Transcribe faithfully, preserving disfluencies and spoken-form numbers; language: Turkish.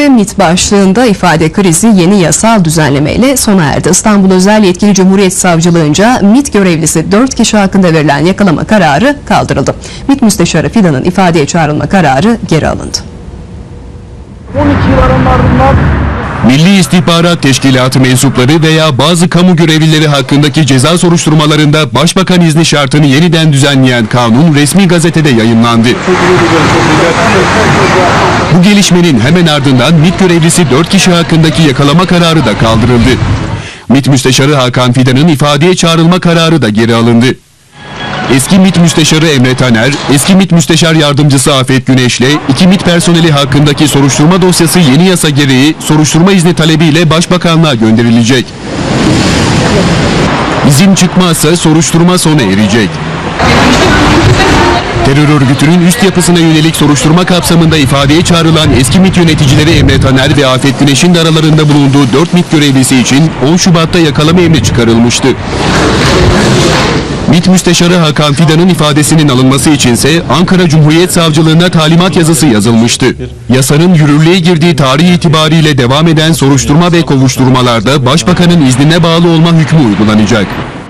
MİT başlığında ifade krizi yeni yasal düzenlemeyle sona erdi. İstanbul Özel Yetkili Cumhuriyet Savcılığınca MİT görevlisi dört kişi hakkında verilen yakalama kararı kaldırıldı. MİT Müsteşarı Fidan'ın ifadeye çağrılma kararı geri alındı. on iki yılların ardından Milli İstihbarat Teşkilatı mensupları veya bazı kamu görevlileri hakkındaki ceza soruşturmalarında başbakan izni şartını yeniden düzenleyen kanun resmi gazetede yayımlandı. Bu gelişmenin hemen ardından MİT görevlisi dört kişi hakkındaki yakalama kararı da kaldırıldı. MİT Müsteşarı Hakan Fidan'ın ifadeye çağrılma kararı da geri alındı. Eski MİT Müsteşarı Emre Taner, eski MİT Müsteşar Yardımcısı Afet Güneş'le iki MİT personeli hakkındaki soruşturma dosyası yeni yasa gereği soruşturma izni talebiyle Başbakanlığa gönderilecek. İzin çıkmazsa soruşturma sona erecek. Terör örgütünün üst yapısına yönelik soruşturma kapsamında ifadeye çağrılan eski MİT yöneticileri Emre Taner ve Afet Güneş'in de aralarında bulunduğu dört MİT görevlisi için on Şubat'ta yakalama emri çıkarılmıştı. MİT Müsteşarı Hakan Fidan'ın ifadesinin alınması içinse Ankara Cumhuriyet Savcılığına talimat yazısı yazılmıştı. Yasanın yürürlüğe girdiği tarih itibariyle devam eden soruşturma ve kovuşturmalarda Başbakanın iznine bağlı olma hükmü uygulanacak.